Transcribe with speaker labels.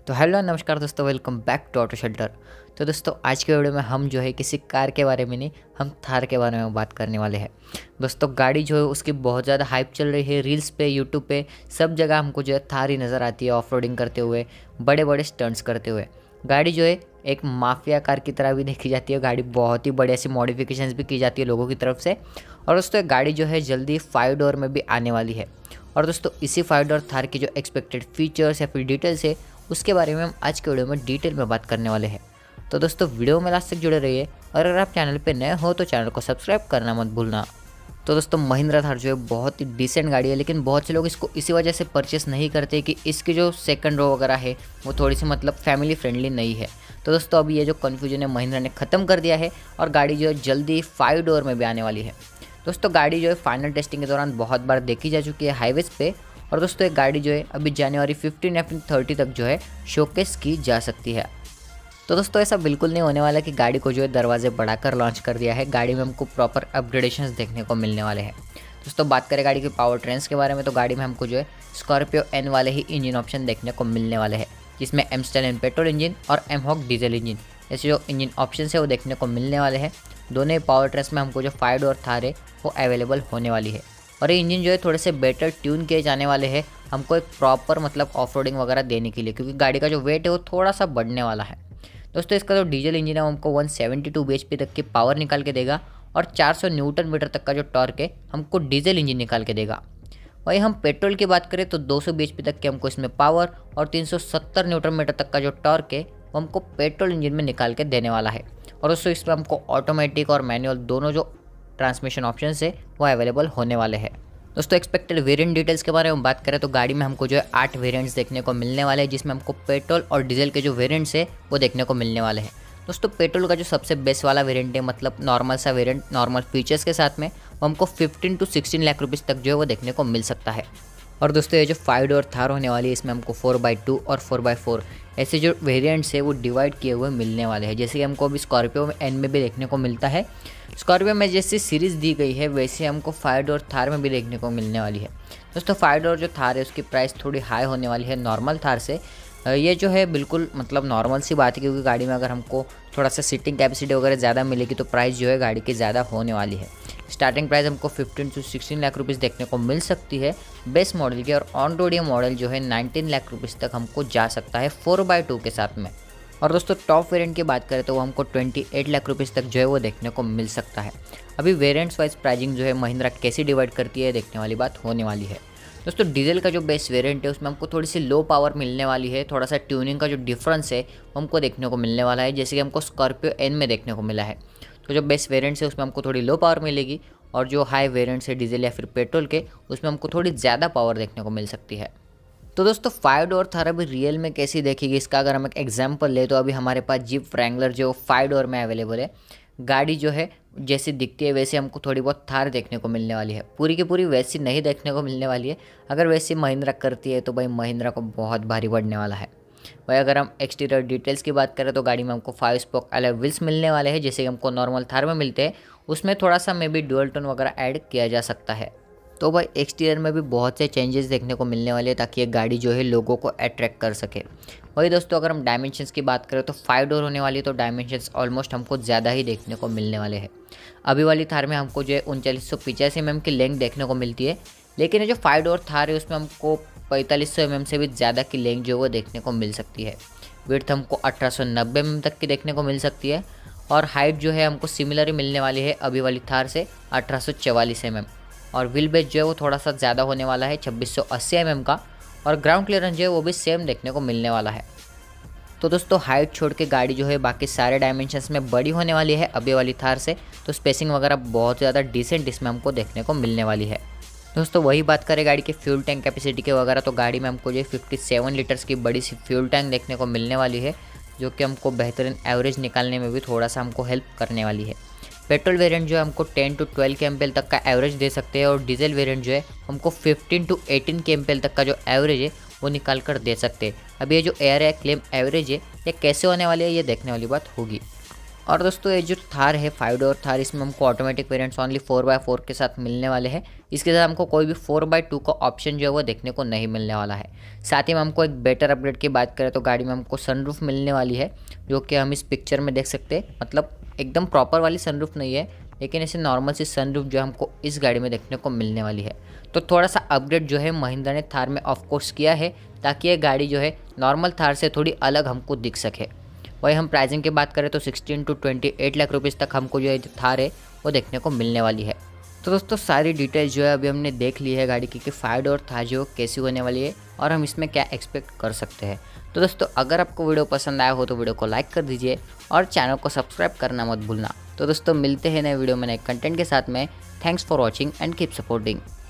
Speaker 1: तो हेलो नमस्कार दोस्तों, welcome back to Auto Shelter. तो दोस्तों आज के वीडियो में हम जो है किसी कार के बारे में नहीं, हम थार के बारे में बात करने वाले हैं। दोस्तों गाड़ी जो है उसकी बहुत ज़्यादा हाइप चल रही है, रील्स पे, यूट्यूब पे, सब जगह हमको जो है थार ही नज़र आती है ऑफ रोडिंग करते हुए, बड़े बड़े स्टंट्स करते हुए। गाड़ी जो है एक माफिया कार की तरह भी देखी जाती है। गाड़ी बहुत ही बड़ी ऐसी मॉडिफिकेशंस भी की जाती है लोगों की तरफ से। और दोस्तों ये गाड़ी जो है जल्दी 5 डोर में भी आने वाली है। और दोस्तों इसी 5 डोर थार की जो एक्सपेक्टेड फीचर्स या फिर डिटेल्स है उसके बारे में हम आज के वीडियो में डिटेल में बात करने वाले हैं। तो दोस्तों वीडियो में लास्ट तक जुड़े रहिए, और अगर आप चैनल पे नए हो तो चैनल को सब्सक्राइब करना मत भूलना। तो दोस्तों महिंद्रा थार जो है बहुत ही डिसेंट गाड़ी है, लेकिन बहुत से लोग इसको इसी वजह से परचेस नहीं करते कि इसकी जो सेकंड रो वगैरह है वो थोड़ी सी मतलब फैमिली फ्रेंडली नहीं है। तो दोस्तों अभी ये जो कन्फ्यूजन है महिंद्रा ने ख़त्म कर दिया है और गाड़ी जो है जल्दी 5 डोर में भी आने वाली है। दोस्तों गाड़ी जो है फाइनल टेस्टिंग के दौरान बहुत बार देखी जा चुकी है हाईवेज़ पे। और दोस्तों एक गाड़ी जो है अभी जनवरी 15 या फिर 30 तक जो है शोकेस की जा सकती है। तो दोस्तों ऐसा बिल्कुल नहीं होने वाला कि गाड़ी को जो है दरवाजे बढ़ाकर लॉन्च कर दिया है। गाड़ी में हमको प्रॉपर अपग्रेडेशंस देखने को मिलने वाले हैं। दोस्तों बात करें गाड़ी के पावर ट्रेंड्स के बारे में, तो गाड़ी में हमको जो है स्कॉर्पियो एन वाले ही इंजन ऑप्शन देखने को मिलने वाले हैं, जिसमें एम स्टाइलिन पेट्रोल इंजन और एम हॉक डीजल इंजन ऐसे जो इंजन ऑप्शन है वो देखने को मिलने वाले हैं। दोनों ही पावर ट्रेंड्स में हमको जो 5 डोर थार है वो अवेलेबल होने वाली है। और ये इंजन जो है थोड़े से बेटर ट्यून किए जाने वाले हैं हमको एक प्रॉपर मतलब ऑफ रोडिंग वगैरह देने के लिए, क्योंकि गाड़ी का जो वेट है वो थोड़ा सा बढ़ने वाला है। दोस्तों इसका जो डीजल इंजन है वो हमको 172 bhp तक की पावर निकाल के देगा, और 400 न्यूटन मीटर तक का जो टॉर्क है हमको डीजल इंजन निकाल के देगा। वहीं हम पेट्रोल की बात करें तो 200 bhp तक की हमको इसमें पावर और 370 न्यूटन मीटर तक का जो टॉर्क है वो हमको पेट्रोल इंजन में निकाल के देने वाला है। और दोस्तों इसमें हमको ऑटोमेटिक और मैनुअल दोनों जो ट्रांसमिशन ऑप्शन है वो अवेलेबल होने वाले हैं। दोस्तों एक्सपेक्टेड वेरिएंट डिटेल्स के बारे में बात करें तो गाड़ी में हमको जो है 8 वेरिएंट्स देखने को मिलने वाले हैं, जिसमें हमको पेट्रोल और डीजल के जो वेरिएंट्स है वो देखने को मिलने वाले हैं। दोस्तों पेट्रोल का जो सबसे बेस्ट वाला वेरिएंट है, मतलब नॉर्मल सा वेरिएंट नॉर्मल फीचर्स के साथ में, वो हमको 15 to 16 लाख रुपीज़ तक जो है वो देखने को मिल सकता है। और दोस्तों ये जो 5 डोर थार होने वाली है इसमें हमको 4x2 और 4x4 ऐसे जो वेरिएंट्स है वो डिवाइड किए हुए मिलने वाले हैं, जैसे कि हमको अभी स्कॉर्पियो में एन में भी देखने को मिलता है। स्कॉर्पियो में जैसी सीरीज़ दी गई है वैसे हमको 5 डोर थार में भी देखने को मिलने वाली है। दोस्तों 5 डोर जो थार है उसकी प्राइस थोड़ी हाई होने वाली है नॉर्मल थार से। ये जो है बिल्कुल मतलब नॉर्मल सी बात है, क्योंकि गाड़ी में अगर हमको थोड़ा सा सीटिंग कैपेसिटी वगैरह ज़्यादा मिलेगी तो प्राइस जो है गाड़ी की ज़्यादा होने वाली है। स्टार्टिंग प्राइस हमको 15 to 16 लाख रुपीज़ देखने को मिल सकती है बेस मॉडल की, और ऑन रोड ये मॉडल जो है 19 लाख रुपीज़ तक हमको जा सकता है 4x2 के साथ में। और दोस्तों टॉप वेरिएंट की बात करें तो वो हमको 28 लाख रुपीज़ तक जो है वो देखने को मिल सकता है। अभी वेरिएंट्स वाइज प्राइसिंग जो है महिंद्रा कैसे डिवाइड करती है देखने वाली बात होने वाली है। दोस्तों डीजल का जो बेस वेरिएंट है उसमें हमको थोड़ी सी लो पावर मिलने वाली है, थोड़ा सा ट्यूनिंग का जो डिफरेंस है वो हमको देखने को मिलने वाला है, जैसे कि हमको स्कॉर्पियो एन में देखने को मिला है। तो जो बेस वेरिएंट्स है उसमें हमको थोड़ी लो पावर मिलेगी, और जो हाई वेरिएंट्स है डीजल या फिर पेट्रोल के उसमें हमको थोड़ी ज़्यादा पावर देखने को मिल सकती है। तो दोस्तों 5 डोर थार अभी रियल में कैसी देखेगी इसका अगर हम एक एग्जांपल ले तो अभी हमारे पास जीप व्रैंगलर जो 5 डोर में अवेलेबल है। गाड़ी जो है जैसी दिखती है वैसे हमको थोड़ी बहुत थार देखने को मिलने वाली है, पूरी की पूरी वैसी नहीं देखने को मिलने वाली है। अगर वैसी महिंद्रा करती है तो भाई महिंद्रा को बहुत भारी पड़ने वाला है। भाई अगर हम एक्सटीरियर डिटेल्स की बात करें तो गाड़ी में हमको 5 स्पोक अलॉय व्हील्स मिलने वाले हैं, जैसे कि हमको नॉर्मल थार में मिलते हैं। उसमें थोड़ा सा मे बी डुअल टोन वगैरह ऐड किया जा सकता है। तो भाई एक्सटीरियर में भी बहुत से चेंजेस देखने को मिलने वाले हैं ताकि ये गाड़ी जो है लोगों को अट्रैक्ट कर सके। वही दोस्तों अगर हम डायमेंशंस की बात करें तो 5 डोर होने वाली है तो डायमेंशंस ऑलमोस्ट हमको ज़्यादा ही देखने को मिलने वाले हैं। अभी वाली थार में हमको जो है 3985 mm की लेंथ देखने को मिलती है, लेकिन ये जो 5 डोर थार है उसमें हमको 4500 mm से भी ज़्यादा की लेंथ जो वो देखने को मिल सकती है। विड्थ हमको 1890 mm तक की देखने को मिल सकती है, और हाइट जो है हमको सिमिलर ही मिलने वाली है अभी वाली थार से 1844 mm। और व्हील बेस जो है वो थोड़ा सा ज़्यादा होने वाला है 2680 mm का, और ग्राउंड क्लियरेंस जो है वो भी सेम देखने को मिलने वाला है। तो दोस्तों हाइट छोड़ के गाड़ी जो है बाकी सारे डायमेंशंस में बड़ी होने वाली है अभी वाली थार से, तो स्पेसिंग वगैरह बहुत ज़्यादा डिसेंट इसमें हमको देखने को मिलने वाली है। दोस्तों वही बात करें गाड़ी के फ्यूल टैंक कैपेसिटी के वगैरह, तो गाड़ी में हमको जो 57 लीटर्स की बड़ी सी फ्यूल टैंक देखने को मिलने वाली है, जो कि हमको बेहतरीन एवरेज निकालने में भी थोड़ा सा हमको हेल्प करने वाली है। पेट्रोल वेरिएंट जो है हमको 10 to 12 kmpl तक का एवरेज दे सकते हैं, और डीजल वेरिएंट जो है हमको 15 to 18 kmpl तक का जो एवरेज है वो निकाल कर दे सकते हैं। अब ये जो एयर क्लेम एवरेज है ये कैसे होने वाली है ये देखने वाली बात होगी। और दोस्तों ये जो थार है 5 डोर थार, इसमें हमको ऑटोमेटिक वेरिएंट्स ओनली 4x4 के साथ मिलने वाले हैं। इसके साथ हमको कोई भी 4x2 का ऑप्शन जो है वो देखने को नहीं मिलने वाला है। साथ ही में हमको एक बेटर अपग्रेड की बात करें तो गाड़ी में हमको सनरूफ मिलने वाली है, जो कि हम इस पिक्चर में देख सकते हैं। मतलब एकदम प्रॉपर वाली सनरूफ नहीं है, लेकिन ऐसे नॉर्मल सी सनरूफ जो हमको इस गाड़ी में देखने को मिलने वाली है। तो थोड़ा सा अपग्रेड जो है महिंद्रा ने थार में ऑफकोर्स किया है, ताकि ये गाड़ी जो है नॉर्मल थार से थोड़ी अलग हमको दिख सके। वही हम प्राइसिंग की बात करें तो 16 to 28 लाख रुपीज़ तक हमको जो है थार है वो देखने को मिलने वाली है। तो दोस्तों सारी डिटेल्स जो है अभी हमने देख ली है गाड़ी की कि 5 डोर थार जो कैसी होने वाली है और हम इसमें क्या एक्सपेक्ट कर सकते हैं। तो दोस्तों अगर आपको वीडियो पसंद आया हो तो वीडियो को लाइक कर दीजिए और चैनल को सब्सक्राइब करना मत भूलना। तो दोस्तों मिलते हैं नए वीडियो में नए कंटेंट के साथ में। Thanks for watching and keep supporting.